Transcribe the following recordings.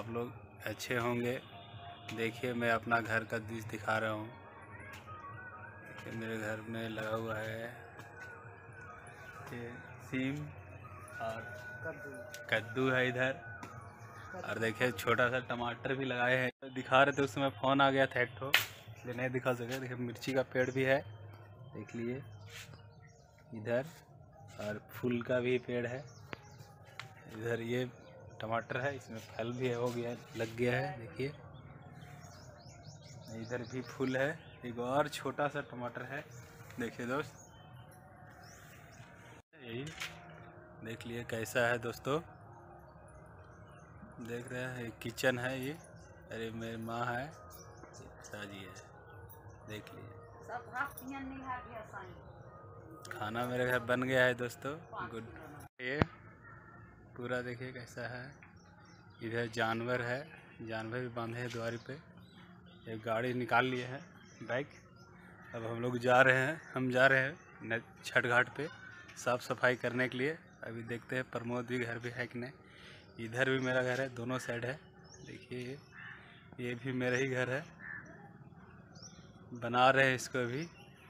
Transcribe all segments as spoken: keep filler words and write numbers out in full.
आप लोग अच्छे होंगे। देखिए मैं अपना घर का दृश्य दिखा रहा हूँ। मेरे घर में लगा हुआ है सीम और कद्दू है इधर, और देखिए छोटा सा टमाटर भी लगाए हैं। दिखा रहे थे उस समय फ़ोन आ गया था एक ठो, इसलिए नहीं दिखा सके। देखिए मिर्ची का पेड़ भी है, देख लिए इधर, और फूल का भी पेड़ है इधर। ये टमाटर है, इसमें फल भी है, हो गया लग गया है। देखिए इधर भी फूल है, एक और छोटा सा टमाटर है। देखिए दोस्त, यही देख लिए कैसा है दोस्तों। देख रहे हैं किचन है ये। अरे मेरी माँ है, साजी है, देख लिए खाना मेरे घर बन गया है दोस्तों। गुड। ये पूरा देखिए कैसा है। इधर जानवर है, जानवर भी बांधे हैं द्वारी पे। एक गाड़ी निकाल लिए है बाइक। अब हम लोग जा रहे हैं, हम जा रहे हैं छठ घाट पे साफ़ सफाई करने के लिए। अभी देखते हैं प्रमोद भी घर भी है कि नहीं। इधर भी मेरा घर है, दोनों साइड है। देखिए ये भी मेरा ही घर है, बना रहे हैं इसको भी।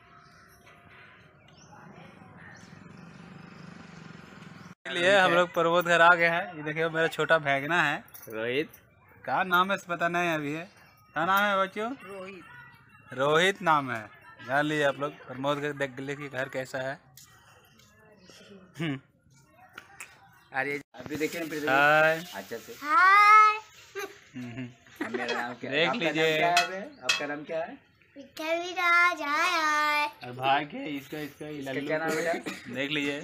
इसलिए हम लोग प्रमोद घर आ गए हैं। ये देखिए मेरा छोटा भैगना है रोहित। क्या नाम है पता नहीं अभी है। क्या नाम है बच्चों? रोहित। रोहित नाम है, जान लीजिए आप लोग। प्रमोद घर देख लीजिए घर कैसा है। अरे अभी देखिए हाय, अच्छा से हाय। मेरा नाम क्या है? देख लीजिए। आपका नाम क्या है? विराज आया और भाई के इसका इसका इसका क्या नाम है बेटा? देख लीजिए।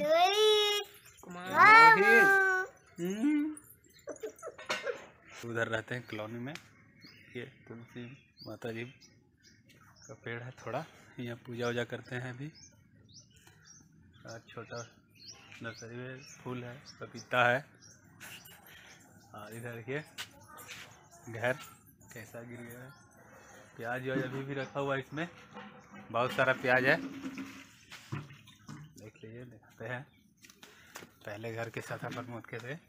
उधर रहते हैं कॉलोनी में। ये तुलसी माता जी का पेड़ है थोड़ा, यहाँ पूजा वूजा करते हैं अभी। और छोटा नर्सरी में फूल है, पपीता है। और इधर देखिए घर कैसा गिर गया है। प्याज व्याज अभी भी रखा हुआ है, इसमें बहुत सारा प्याज है। देख लीजिए, दिखाते हैं पहले घर के साथ प्रमोद के थे।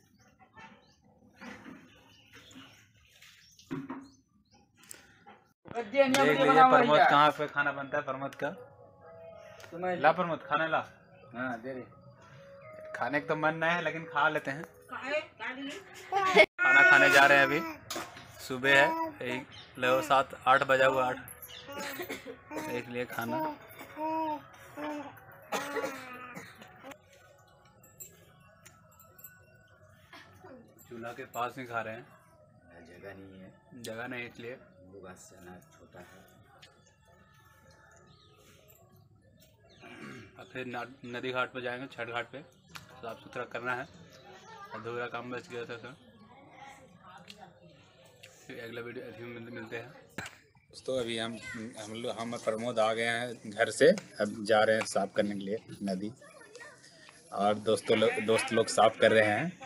देख लीजिए प्रमोद कहाँ पे खाना बनता है प्रमोद का। ला प्रमोद खाने ला। हाँ दे रहे। खाने का तो मन नहीं है लेकिन खा लेते हैं। खाना खाने जा रहे हैं अभी। सुबह है, एक लगभग सात आठ बजा हुआ, आठ देख लिए खाना। चूल्हा के पास ही खा रहे हैं, जगह नहीं है, जगह नहीं इसलिए। छोटा है। अब फिर नदी घाट पे जाएंगे, छठ घाट पे साफ सुथरा करना है। अधूरा काम बच गया था सर। फिर अगला वीडियो अभी मिलते हैं दोस्तों। अभी हम हम लोग हम प्रमोद आ गए हैं घर से। अब जा रहे हैं साफ करने के लिए नदी, और दोस्तों लोग दोस्त लोग साफ कर रहे हैं।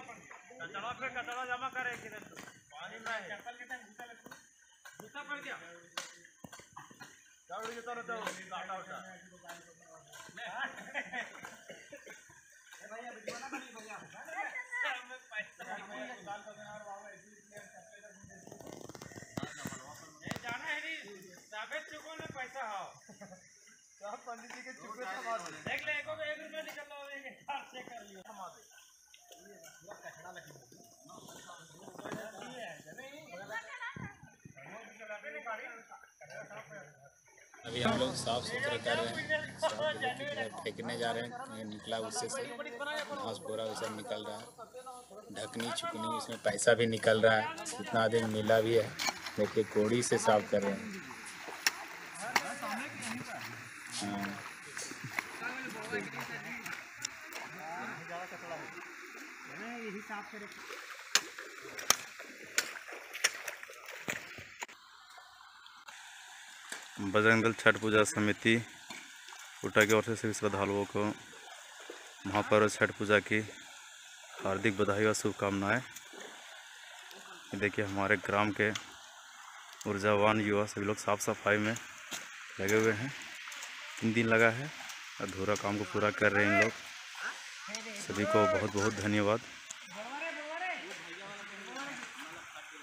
पंडित जी के चुके देख ले, एक रुपया निकल कर लियो। अभी हम लोग साफ सुथरा कर रहे हैं, फेंकने जा रहे हैं। ये निकला उससे से घास पूरा वैसा निकल रहा है, ढकनी छुकनी, इसमें पैसा भी निकल रहा है। इतना आदमी मिला भी है। देखिए कोड़ी से साफ कर रहे हैं। हाँ बजरंग दल छठ पूजा समिति कोटा की ओर से सभी श्रद्धालुओं को महापर्व छठ पूजा की हार्दिक बधाई और शुभकामनाएं। देखिए हमारे ग्राम के ऊर्जावान युवा सभी लोग साफ सफाई में लगे हुए हैं। तीन दिन लगा है, अधूरा काम को पूरा कर रहे हैं इन लोग। सभी को बहुत बहुत धन्यवाद।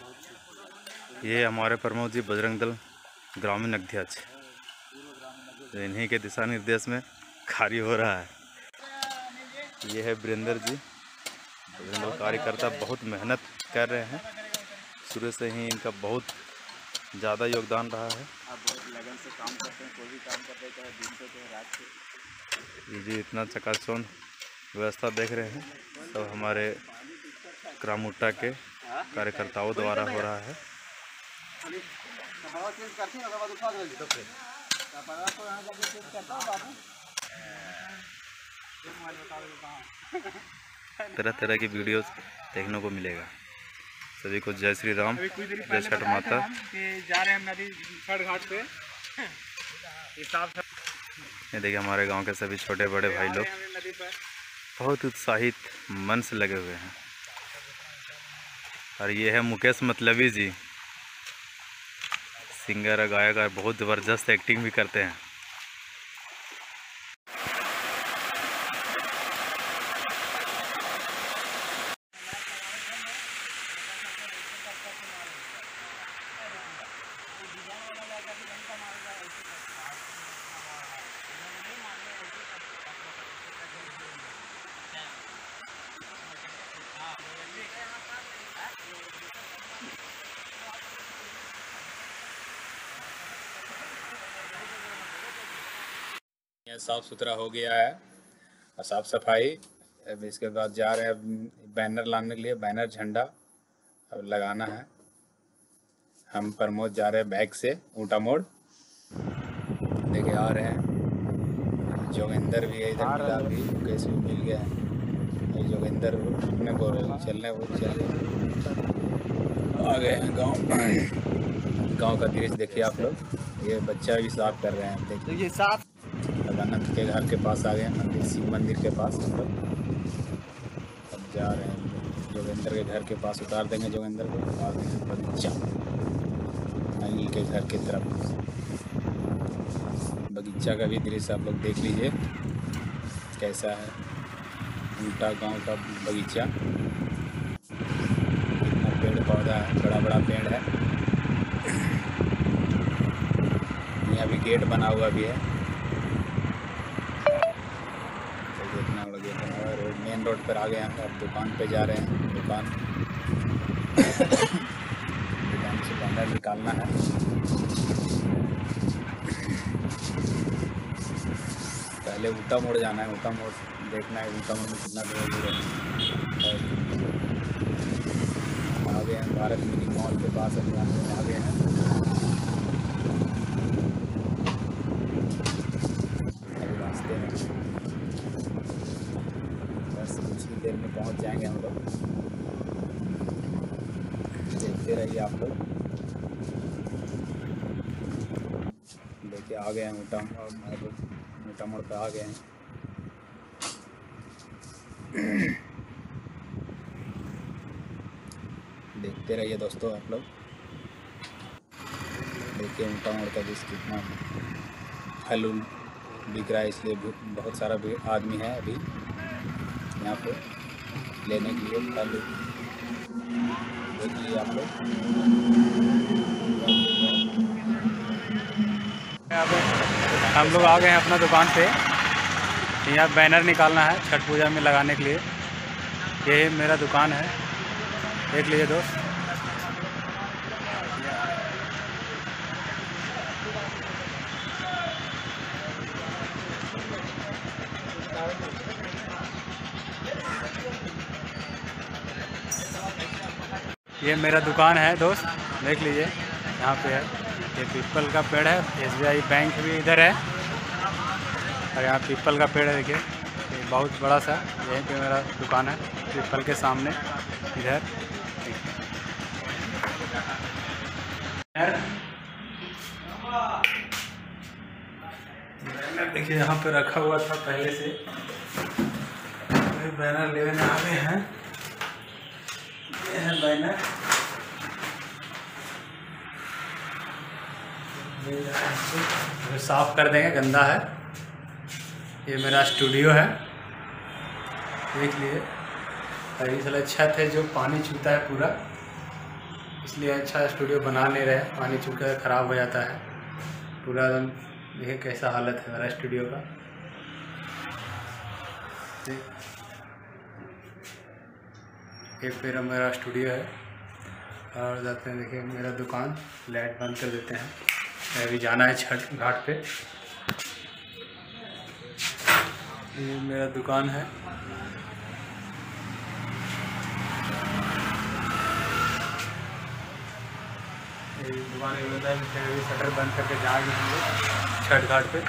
ये हमारे प्रमोद जी बजरंग दल ग्रामीण अध्यक्ष, तो इन्हीं के दिशा निर्देश में कार्य हो रहा है। ये है वीरेंद्र जी, बजरंग दल कार्यकर्ता, बहुत मेहनत कर रहे हैं। शुरू से ही इनका बहुत ज़्यादा योगदान रहा है। आप बहुत लगन से काम करते हैं, कोई भी काम करते हैं, चाहे दिन से चाहे रात से। ये जी इतना चकाचौंध व्यवस्था देख रहे हैं, सब हमारे क्रामुट्टा के कार्यकर्ताओं द्वारा हो रहा है। तरह तरह की वीडियोस देखने को मिलेगा। सभी को जय श्री राम, जय छठ माता। जा रहे हैं नदी छठ घाट पे। ये देखिए हमारे गांव के सभी छोटे बड़े भाई लोग बहुत उत्साहित मन से लगे हुए हैं। और ये है मुकेश मतलबी जी, सिंगर और गायक, और बहुत ज़बरदस्त एक्टिंग भी करते हैं। यहाँ साफ़ सुथरा हो गया है और साफ़ सफाई। अब इसके बाद जा रहे हैं बैनर लाने के लिए, बैनर झंडा अब लगाना है। हम प्रमोद जा रहे हैं बैग से ऊँटा मोड़ लेके आ रहे हैं। जोगिंदर भी है इधर, मिला भी कैसे भी मिल गया है। ये जोगिंदर अपने को चलने वो चल आ गए हैं गांव। गांव का दृश्य देखिए आप लोग। ये बच्चा भी साफ कर रहे हैं, देखिए साफ। अनंत के घर के पास आ गए हैं, मंदिर शिव मंदिर के पास हम लोग। अब जा रहे हैं जोगिंदर के घर के पास, उतार देंगे जोगिंदर को। आ गए हैं बगीचा, अनिल के घर की तरफ। बगीचा का भी दृश्य आप लोग देख लीजिए कैसा है। उल्टा गांव का बगीचा, कितना पेड़ पौधा है, बड़ा बड़ा पेड़ है। यहाँ भी गेट बना हुआ भी है। रोड मेन रोड पर आ गए हैं। अब दुकान पे जा रहे हैं। दुकान दुकान से बैनर निकालना है। पहले ऊँटा मोड़ जाना है, ऊँटा मोड़ देखना है, ऊँटा मोड़ में कितना दूर है। आ गए हैं भारत मिनी मॉल के पास, आ गए हैं। अभी रास्ते में कुछ ही देर में पहुंच जाएंगे हम लोग। देखते रहिए आप लोग। देखिए आ गए हैं ऊँटा ऊँटा मोड़ पे आ गए हैं। देखते रहिए दोस्तों आप लोग। देखिए ऊँटा मोड़ का जिस कितना फल उल बिक रहा है, इसलिए बहुत सारा भी आदमी है अभी यहाँ पे लेने के लिए फल। देख लीजिए आप लोग। हम लोग आ गए हैं अपना दुकान पे। यहाँ बैनर निकालना है छठ पूजा में लगाने के लिए। ये मेरा दुकान है, देख लीजिए दोस्त। ये मेरा दुकान है दोस्त, देख लीजिए यहाँ पे है। ये पीपल का पेड़ है, एस बी आई बैंक भी इधर है। और यहाँ पीपल का पेड़ है, देखिए ये बहुत बड़ा सा। यहीं पे मेरा दुकान है, पीपल के सामने इधर। बैनर देखिए यहाँ पे रखा हुआ था पहले से। बैनर लेने आ गए हैं। ये है बैनर, ये साफ कर देंगे, गंदा है। ये मेरा स्टूडियो है, देख लिए। और ये साला छत है जो पानी छूता है पूरा, इस इसलिए अच्छा स्टूडियो बना नहीं रहे, पानी चूका ख़राब हो जाता है पूरा एकदम। देखिए कैसा हालत है मेरा स्टूडियो का। ये फिर मेरा स्टूडियो है और जाते हैं। देखिए मेरा दुकान, लाइट बंद कर देते हैं, अभी जाना है छठ घाट पे। ये मेरा दुकान है। ये दुकान ये होता है, फिर अभी शटर बंद करके जाएंगे हम लोग छठ घाट पे।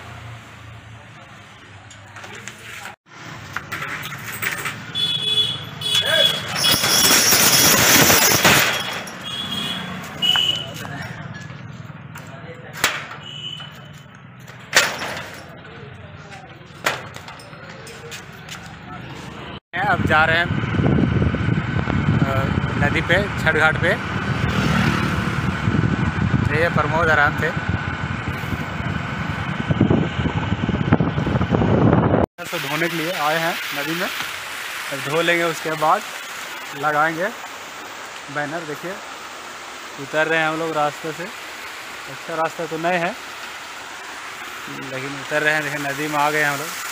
अब जा रहे हैं नदी पे, छठ घाट पे। ये प्रमोद आराम थे तो धोने के लिए आए हैं नदी में। अब धो लेंगे, उसके बाद लगाएंगे बैनर। देखिए उतर रहे हैं हम लोग रास्ते से। अच्छा रास्ता तो नहीं है लेकिन उतर रहे हैं। देखिए नदी में आ गए हम लोग,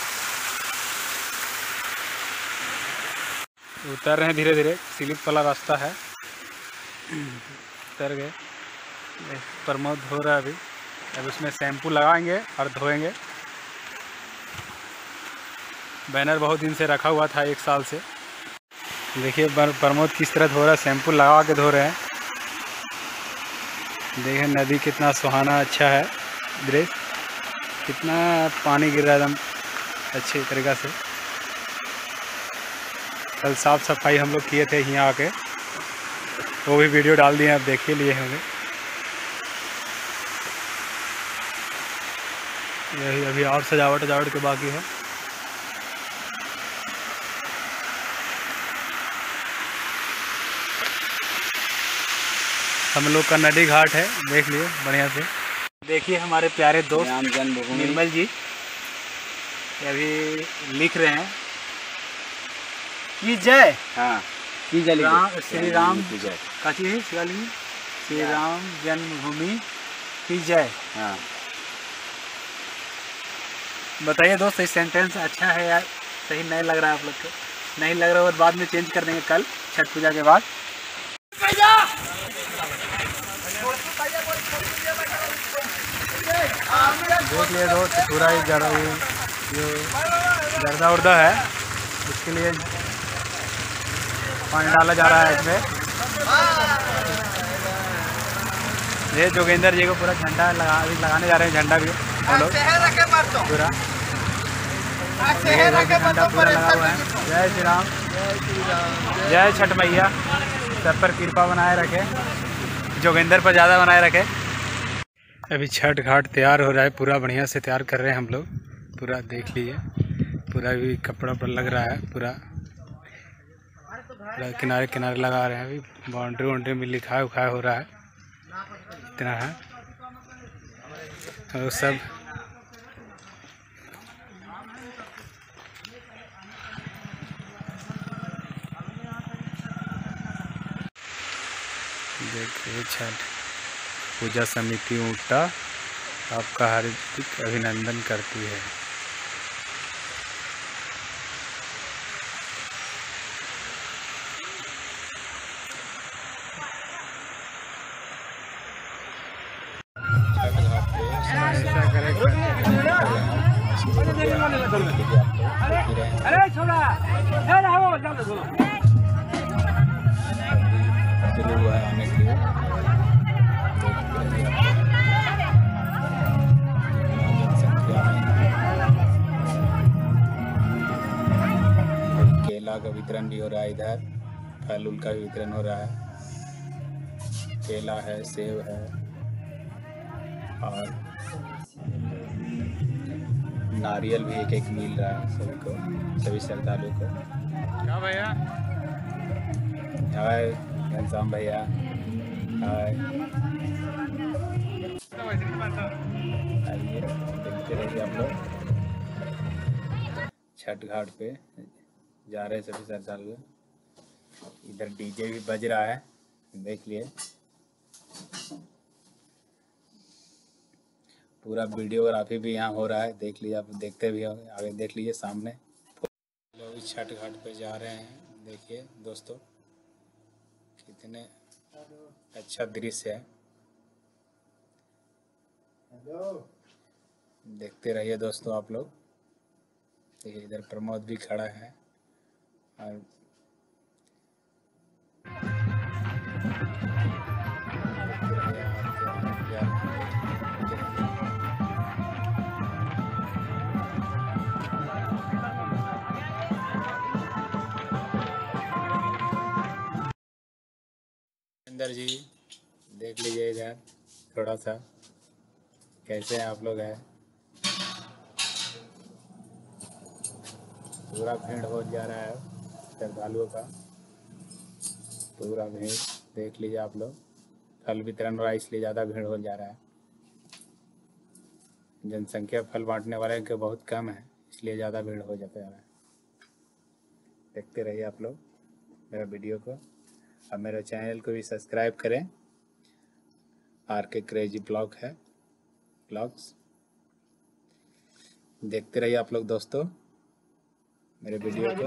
उतर रहे हैं धीरे धीरे। स्लिप वाला रास्ता है, उतर गए। प्रमोद धो रहा है अभी। अब उसमें शैम्पू लगाएंगे और धोएंगे। बैनर बहुत दिन से रखा हुआ था, एक साल से। देखिए प्रमोद किस तरह धो रहा है, शैम्पू लगा के धो रहे हैं। देखिए नदी कितना सुहाना अच्छा है दृश्य, कितना पानी गिर रहा है एकदम अच्छे तरीक़ा से। कल साफ़ सफाई हम लोग किए थे यहाँ आके, वो भी वीडियो डाल दिए, अब देख लिए होंगे। यही अभी और सजावट सजावट के बाकी है। हम लोग का नदी घाट है, देख लिए बढ़िया से। देखिए हमारे प्यारे दोस्त निर्मल जी अभी लिख रहे हैं की जय। हाँ की जय राम श्री राम की जय। काची है शिवाली श्री राम जन्मभूमि की जय। हाँ बताइए दोस्त, ये सेंटेंस अच्छा है या सही नहीं लग रहा है आप लोग को? नहीं लग रहा है और बाद में चेंज कर देंगे कल छठ पूजा के बाद। देख लिए दोस्त पूरा ही जरा जो गर्दा उर्दा है, उसके लिए पानी डाला जा रहा है इसमें। ये जोगेंद्र जी को पूरा झंडा लगा अभी लगाने जा रहे हैं, झंडा भी हम लोग पूरा झंडा पूरा लगा हुआ है। जय श्री राम, जय छठ मैया, सब पर कृपा बनाए रखे, जोगेंद्र पर ज़्यादा बनाए रखे। अभी छठ घाट तैयार हो रहा है, पूरा बढ़िया से तैयार कर रहे हैं हम लोग। पूरा देख लीजिए, पूरा भी कपड़ा पर लग रहा है, पूरा पूरा किनारे किनारे लगा रहे हैं। अभी बाउंड्री वाउंड्री में लिखा उखाया हो रहा है, इतना है और सब। देखिए छठ पूजा समिति ऊटा आपका हार्दिक अभिनंदन करती है। अरे छोड़ा हुआ है आने के लिए। केला का वितरण भी हो रहा है इधर, फल उल का भी वितरण हो रहा है। केला है, सेब है और नारियल भी एक एक मिल रहा है सभी को, सभी श्रद्धालुओं को। क्या भैया? हाय घनश्याम भैया, हाय। आइए देखते रहिए आप लोग। छठ घाट पे जा रहे हैं सभी श्रद्धालु। इधर डीजे भी बज रहा है, देख लिए पूरा वीडियोग्राफी भी यहाँ हो रहा है, देख लीजिए आप, देखते भी होंगे, आगे देख लीजिए सामने। लोग छठ घाट पे जा रहे हैं, देखिए दोस्तों कितने अच्छा दृश्य है। देखते रहिए दोस्तों आप लोग। देखिए इधर प्रमोद भी खड़ा है और अंदर जी देख लीजिए इधर थोड़ा सा कैसे आप लोग हैं। पूरा भीड़ हो जा रहा है श्रद्धालुओं का, पूरा भीड़ देख लीजिए आप लोग। फल वितरण हो रहा है इसलिए ज़्यादा भीड़ हो जा रहा है। जनसंख्या फल बांटने वाले के बहुत कम है इसलिए ज़्यादा भीड़ हो जाता है। देखते रहिए आप लोग मेरा वीडियो को और मेरे चैनल को भी सब्सक्राइब करें। आर के क्रेजी ब्लॉग है ब्लॉग्स। देखते रहिए आप लोग दोस्तों मेरे वीडियो को।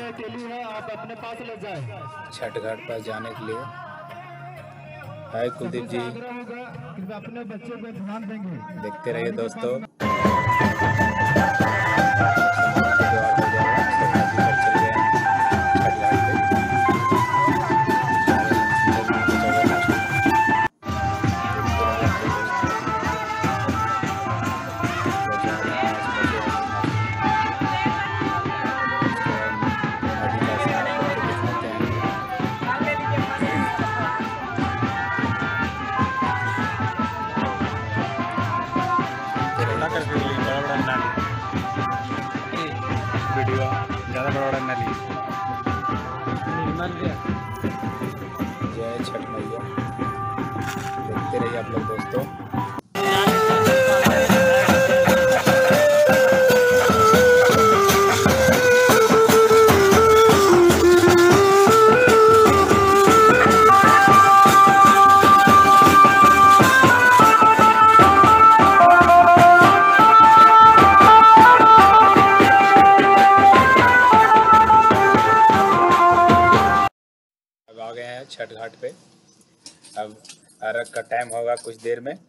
छठ घाट पर जाने के लिए हाय कुलदीप जी, अपने बच्चों पे ध्यान देंगे। देखते रहिए दोस्तों। वीडियो ज़्यादा बड़ा बड़ा ना ली। जय छठ मैया। देखते रहिए आप लोग दोस्तों। आ गए हैं छठ घाट पे। अब अर्घ का टाइम होगा कुछ देर में।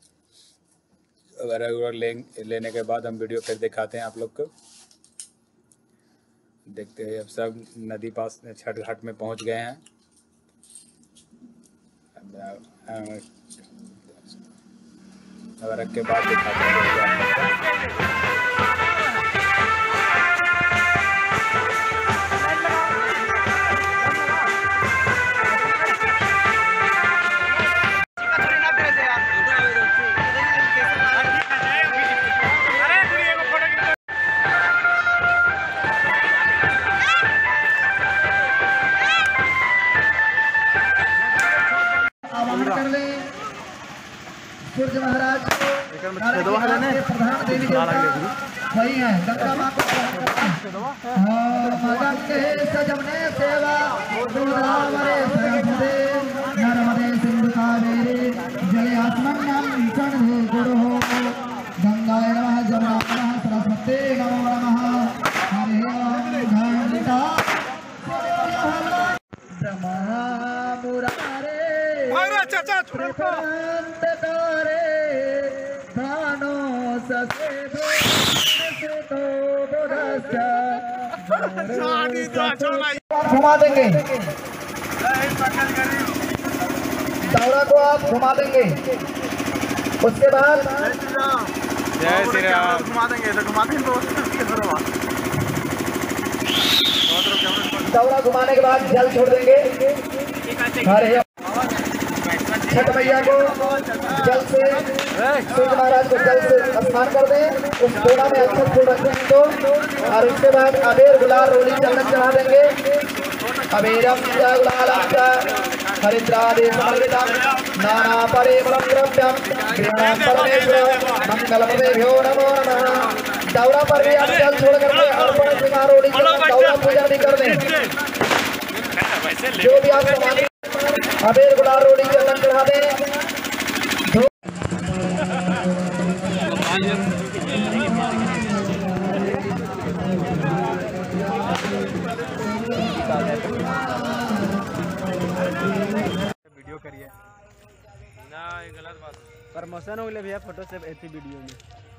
अर्घ ले, लेने के बाद हम वीडियो फिर दिखाते हैं आप लोग को। देखते हैं अब सब नदी पास छठ घाट में पहुंच गए हैं। अर्घ के बाद दिखाते हैं। कर ले सूर्य महाराज के प्रधान देवी देवता वही है गंगा माँ को गंगे सजमने सेवा गोदावरे सरस्वती नर्मदे सिंधु कावेरी जले आत्मन्यम सन्धि गुरु गंगाय नमः जमुनाय नमः सरस्वती नमो नमः हरे ओम घंटा मुरारे घुमा देंगे, दौरा को आप घुमा देंगे। उसके बाद जय श्री राम। घुमा देंगे तो घुमा देंगे दौरा घुमाने के बाद जल छोड़ देंगे। हरे छठ मैया को जल से सूर्य महाराज को जल से स्नान कर दें। उस कोड़ा में अक्षत फूल रख दें तो, और उसके बाद अबीर गुलाल रोली चंदन चढ़ा देंगे। अबीरम गुलाल हरिद्रादि समर्पितम नाना परिमलम द्रव्यम गृह्णाम परमेश्वर मंगलमदेभ्यो नमो नमः। दौरा पर भी आप जल छोड़ करके अर्पण श्रृंगार रोली चंदन दौरा पूजा भी कर दें। जो भी आप अबीर गुलाल रोड़ी चंदन चढ़ा दे। वीडियो करिए ना, ये गलत बात है। प्रमोशन हो गया भैया फोटो से ऐसी वीडियो में।